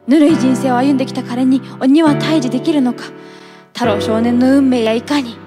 ぬるい人生を歩んできた彼に鬼は退治できるのか。太郎少年の運命やいかに。